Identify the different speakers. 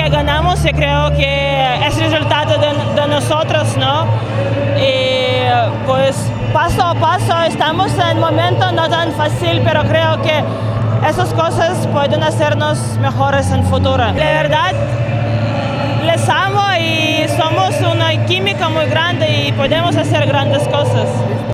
Speaker 1: que ganamos y creo que es resultado de nosotros, ¿no? Y pues paso a paso estamos en un momento no tan fácil, pero creo que esas cosas pueden hacernos mejores en futuro. La verdad, les amo y somos una química muy grande y podemos hacer grandes cosas.